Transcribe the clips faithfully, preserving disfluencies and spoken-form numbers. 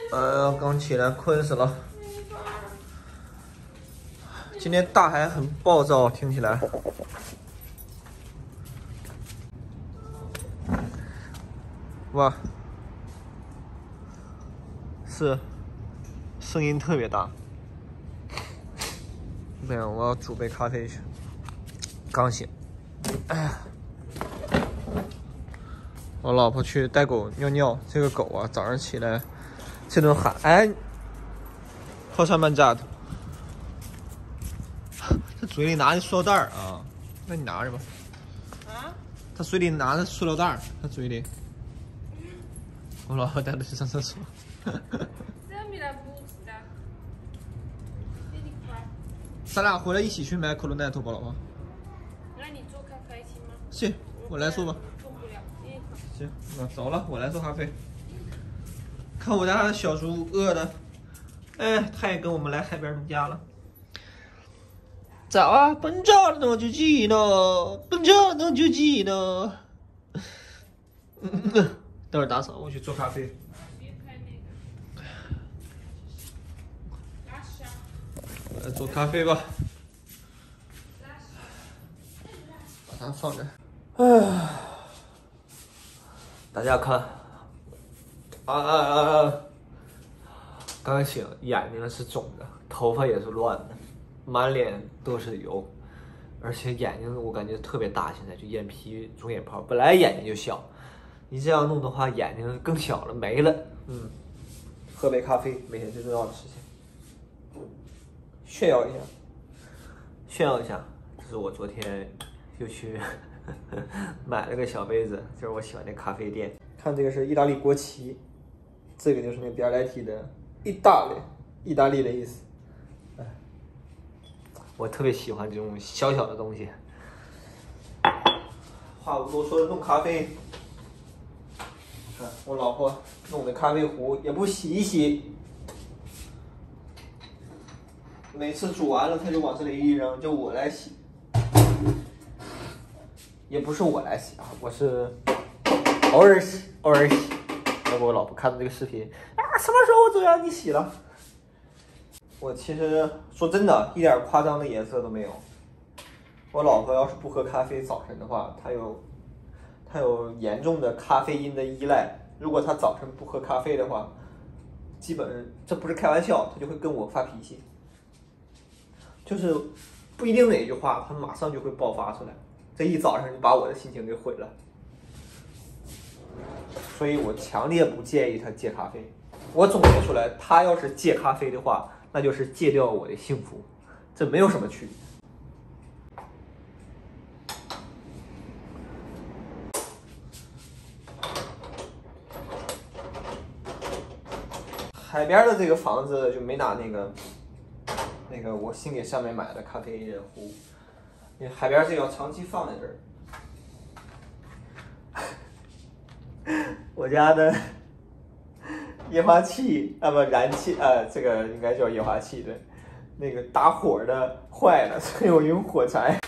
呃，刚起来，困死了。今天大海很暴躁，听起来。哇，是，声音特别大。没有，我要煮杯咖啡去。刚醒。哎呀。 我老婆去带狗尿尿，这个狗啊，早上起来这顿喊，哎，好上班家的，这嘴里拿的塑料袋啊，那你拿着吧。啊？他嘴里拿着塑料袋，他嘴里。我老婆带他去上厕所。咱俩回来一起去买可乐奶头吧，老婆。 那你做咖啡行吗？ 行，我来做吧。 行，那走了，我来做咖啡。看我家小猪饿的，哎，他也跟我们来海边度假了。走啊，奔着呢就急呢，奔着呢就急呢。嗯，等会儿打扫，我去做咖啡。我来做咖啡吧。把它放这。唉。 大家看，啊啊啊啊！刚醒，眼睛是肿的，头发也是乱的，满脸都是油，而且眼睛我感觉特别大，现在就眼皮肿眼泡。本来眼睛就小，你这样弄的话，眼睛更小了，没了。嗯，喝杯咖啡，每天最重要的事情，炫耀一下，炫耀一下，这是我昨天又去。买了个小杯子，就是我喜欢的咖啡店。看这个是意大利国旗，这个就是那比尔莱提的意大利，意大利的意思。哎，我特别喜欢这种小小的东西。话不多说，弄咖啡。看我老婆弄的咖啡壶也不洗一洗，每次煮完了她就往这里一扔，就我来洗。 也不是我来洗啊，我是偶尔洗，偶尔洗。要不我老婆看到这个视频啊，什么时候就让你洗了？我其实说真的，一点夸张的颜色都没有。我老婆要是不喝咖啡早晨的话，她有她有严重的咖啡因的依赖。如果她早晨不喝咖啡的话，基本这不是开玩笑，她就会跟我发脾气。就是不一定哪一句话，她马上就会爆发出来。 这一早上就把我的心情给毁了，所以我强烈不建议他戒咖啡。我总结出来，他要是戒咖啡的话，那就是戒掉我的幸福，这没有什么区别。海边的这个房子就没拿那个那个我新给上面买的咖啡壶。 因为海边这个要长期放在这儿。我家的液化气啊不燃气啊，这个应该叫液化气对，那个打火的坏了，所以我用火柴。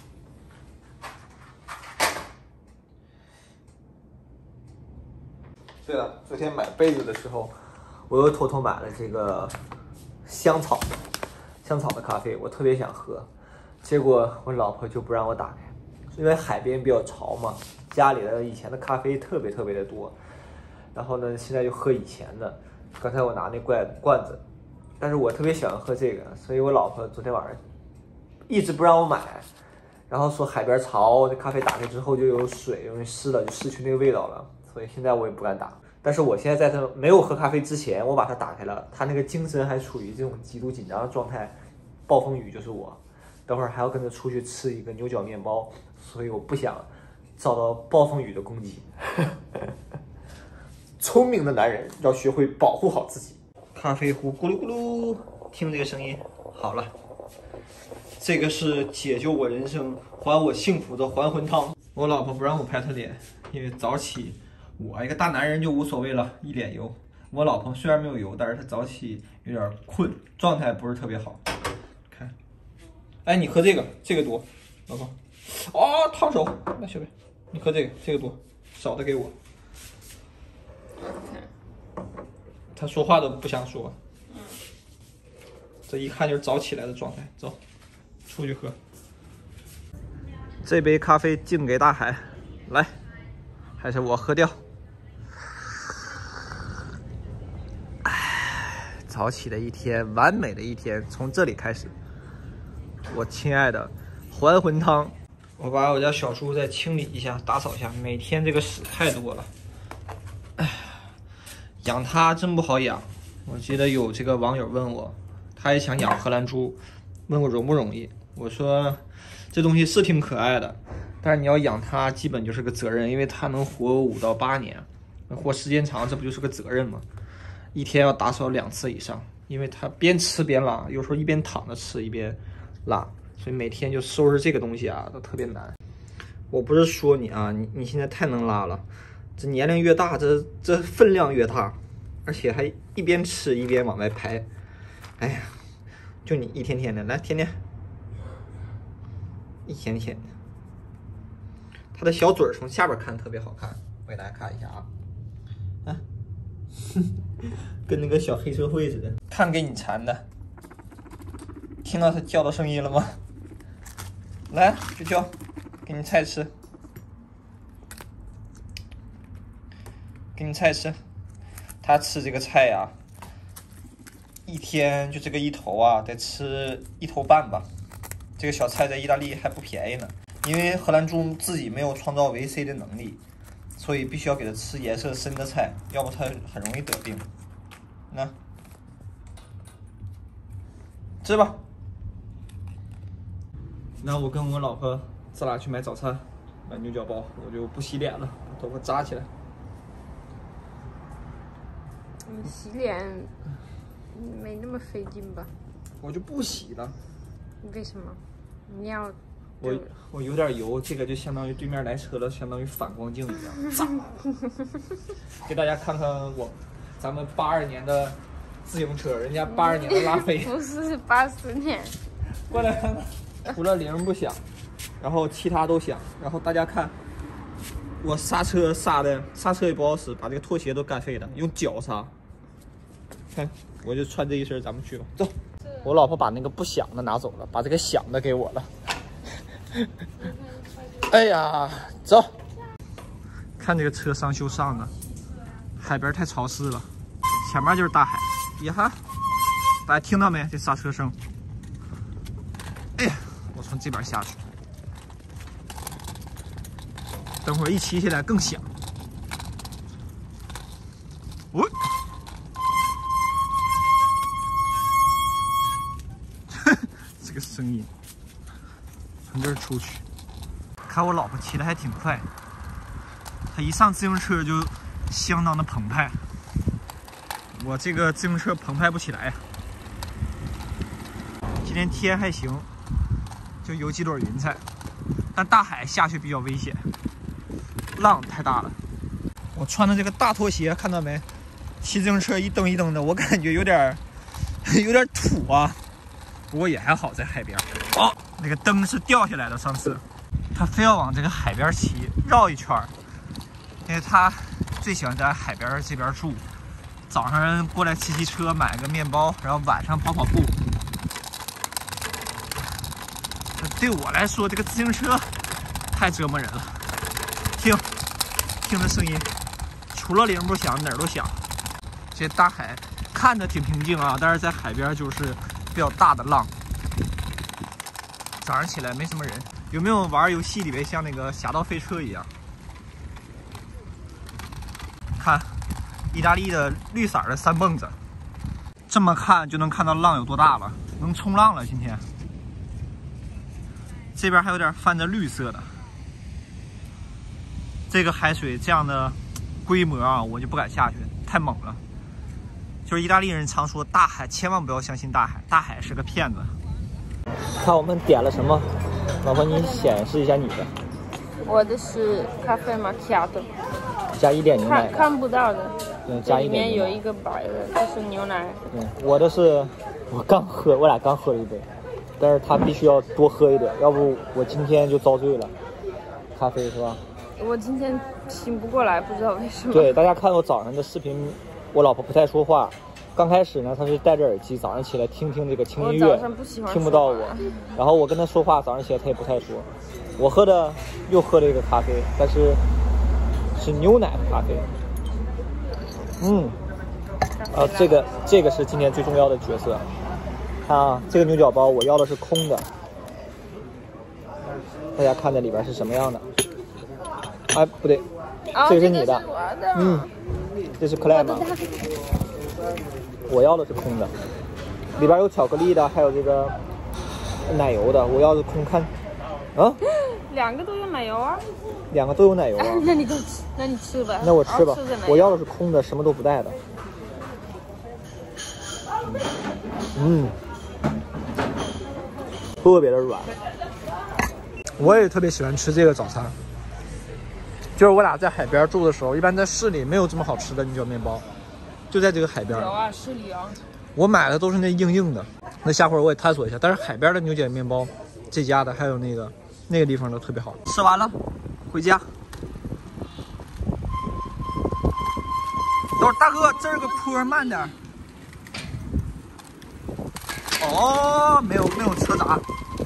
对了，昨天买杯子的时候，我又偷偷买了这个香草香草的咖啡，我特别想喝。 结果我老婆就不让我打开，因为海边比较潮嘛，家里的以前的咖啡特别特别的多，然后呢，现在就喝以前的。刚才我拿那罐罐子，但是我特别喜欢喝这个，所以我老婆昨天晚上一直不让我买，然后说海边潮，这咖啡打开之后就有水，容易湿了，就失去那个味道了，所以现在我也不敢打。但是我现在在他没有喝咖啡之前，我把它打开了，他那个精神还处于这种极度紧张的状态，暴风雨就是我。 等会儿还要跟着出去吃一个牛角面包，所以我不想遭到暴风雨的攻击。聪明的男人要学会保护好自己。咖啡壶咕噜咕噜，听这个声音，好了，这个是解救我人生、还我幸福的还魂汤。我老婆不让我拍她脸，因为早起，我一个大男人就无所谓了，一脸油。我老婆虽然没有油，但是她早起有点困，状态不是特别好。 哎，你喝这个，这个多，老婆。啊，烫手！来，小贝，你喝这个，这个多，少的给我。 他说话都不想说。嗯。这一看就是早起来的状态。走，出去喝。这杯咖啡敬给大海，来，还是我喝掉。哎，早起的一天，完美的一天，从这里开始。我亲爱的还魂汤，我把我家小猪再清理一下，打扫一下，每天这个屎太多了。哎，养它真不好养。我记得有这个网友问我，他也想养荷兰猪，问我容不容易。我说这东西是挺可爱的，但是你要养它基本就是个责任，因为它能活五到八年，活时间长，这不就是个责任吗？一天要打扫两次以上，因为它边吃边拉，有时候一边躺着吃一边拉，所以每天就收拾这个东西啊都特别难。我不是说你啊，你你现在太能拉了，这年龄越大，这这分量越大，而且还一边吃一边往外排。哎呀，就你一天天的来，天天。一天天的，它的小嘴儿从下边看特别好看，我给大家看一下啊，啊，跟那个小黑社会似的，看给你馋的，听到它叫的声音了吗？来，就叫，给你菜吃，给你菜吃，它吃这个菜呀、啊，一天就这个一头啊，得吃一头半吧。这个小菜在意大利还不便宜呢，因为荷兰猪自己没有创造维 C 的能力，所以必须要给它吃颜色深的菜，要不它很容易得病。那吃吧。那我跟我老婆咱俩去买早餐，买牛角包，我就不洗脸了，把头发扎起来。 你洗脸没那么费劲吧？ 我就不洗了。 为什么？你要我我有点油，这个就相当于对面来车了，相当于反光镜一样，炸！给大家看看我，咱们八二年的自行车，人家八二年的拉菲， 不是八四年。 过来看看，除了铃不响，然后其他都响，然后大家看，我刹车刹的刹车也不好使，把这个拖鞋都干废了，用脚刹。看，我就穿这一身，咱们去吧，走。我老婆把那个不响的拿走了，把这个响的给我了。哎呀，走！看这个车上修上的，海边太潮湿了，前面就是大海。呀哈，大家听到没？这刹车声。哎呀，我从这边下去，等会儿一骑起来更响。喂、哦！这个声音从这儿出去，看我老婆骑的还挺快，她一上自行车就相当的澎湃，我这个自行车澎湃不起来呀。今天天还行，就有几朵云彩，但大海下去比较危险，浪太大了。我穿的这个大拖鞋看到没？骑自行车一蹬一蹬的，我感觉有点有点土啊。不过也还好，在海边。哦，那个灯是掉下来的，上次他非要往这个海边骑，绕一圈，因为他最喜欢在海边这边住。早上过来骑骑车，买个面包，然后晚上跑跑步。对我来说，这个自行车太折磨人了。听，听这声音，除了铃不响，哪儿都响。这大海看着挺平静啊，但是在海边就是比较大的浪。早上起来没什么人，有没有玩游戏里面像那个侠盗飞车一样？看，意大利的绿色的三蹦子，这么看就能看到浪有多大了，能冲浪了。今天这边还有点泛着绿色的，这个海水这样的规模啊，我就不敢下去，太猛了。就是意大利人常说大海千万不要相信大海，大海是个骗子。看我们点了什么，老婆你显示一下你的。 我的是咖啡macchiato， 加一点牛奶， 看看不到的。 嗯，加一点。 里面有一个白的，这是牛奶。 嗯，我的是，我刚喝，我俩刚喝了一杯，但是他必须要多喝一点，要不我今天就遭罪了。咖啡是吧？ 我今天醒不过来，不知道为什么。 对，大家看我早上的视频， 我老婆不太说话。刚开始呢，她是戴着耳机，早上起来听听这个轻音乐， 不听不到我。然后我跟她说话，早上起来她也不太说。我喝的又喝了一个咖啡，但是是牛奶咖啡。嗯，啊，这个这个是今天最重要的角色。看啊，这个牛角包我要的是空的，大家看这里边是什么样的？哎，不对， 哦、 这个是你的， 这个的嗯，这是克莱吗？我要的是空的，里边有巧克力的，还有这个奶油的。我要的空看，啊， 两个都有奶油啊， 两个都有奶油啊。 那你就吃，那你吃吧。 那我吃吧，我要的是空的，什么都不带的。嗯，特别的软。我也特别喜欢吃这个早餐，就是我俩在海边住的时候，一般在市里没有这么好吃的牛角面包。就在这个海边， 有啊，市里啊。 我买的都是那硬硬的，那下回我也探索一下。但是海边的牛角面包，这家的还有那个那个地方的特别好。吃完了，回家。等会儿大哥，这儿个坡，慢点。哦，没有没有车闸。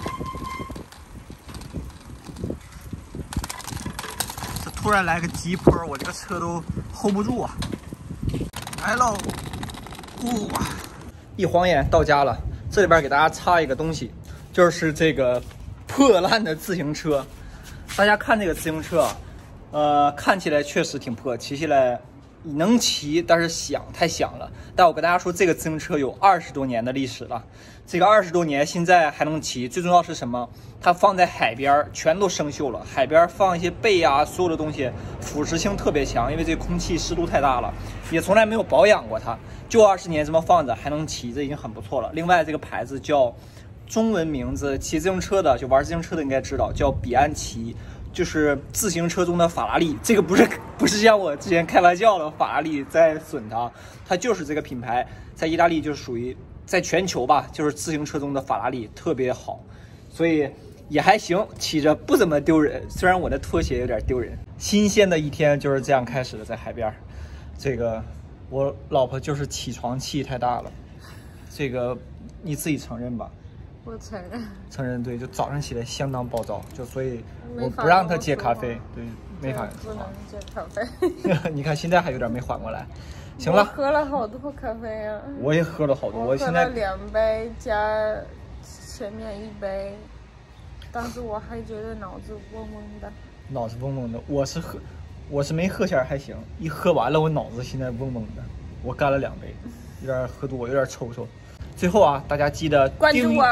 这突然来个急坡，我这个车都 hold 不住啊。来喽！哇，一晃眼到家了。这里边给大家插一个东西，就是这个破烂的自行车。大家看这个自行车，呃，看起来确实挺破，骑起来能骑，但是响太响了。但我跟大家说，这个自行车有二十多年的历史了。这个二十多年现在还能骑，最重要是什么？它放在海边，全都生锈了。海边放一些贝啊，所有的东西腐蚀性特别强，因为这空气湿度太大了，也从来没有保养过它。就二十年这么放着还能骑，这已经很不错了。另外，这个牌子叫中文名字，骑自行车的就玩自行车的应该知道，叫比安奇。就是自行车中的法拉利，这个不是不是像我之前开玩笑的法拉利在损它，它就是这个品牌，在意大利就是属于在全球吧，就是自行车中的法拉利，特别好，所以也还行，骑着不怎么丢人。虽然我的拖鞋有点丢人。新鲜的一天就是这样开始的，在海边。这个我老婆就是起床气太大了，这个你自己承认吧。 我承认， 承认对，就早上起来相当暴躁，就所以我不让他接咖啡，对，没法不能接咖啡。 你看现在还有点没缓过来。行了， 我喝了好多咖啡啊！ 我也喝了好多， 我现在喝了两杯加前面一杯，但是我还觉得脑子嗡嗡的。 脑子嗡嗡的，我是喝，我是没喝前还行，一喝完了我脑子现在嗡嗡的，我干了两杯，有点喝多，有点抽抽。最后啊，大家记得关注我，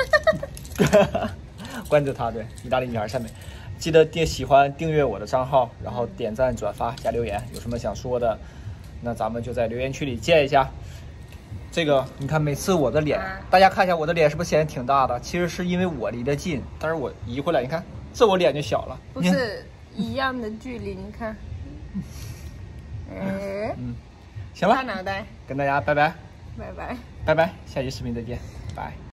关注他，对，意大利女孩善美，记得点喜欢订阅我的账号，然后点赞、转发、加留言，有什么想说的，那咱们就在留言区里见一下。这个你看，每次我的脸，大家看一下我的脸是不是显得挺大的？其实是因为我离得近，但是我移回来，你看这我脸就小了， 不是一样的距离，你看，哎， 嗯，行了， 大脑袋， 跟大家拜拜。 拜拜， 拜拜，下期视频再见，拜。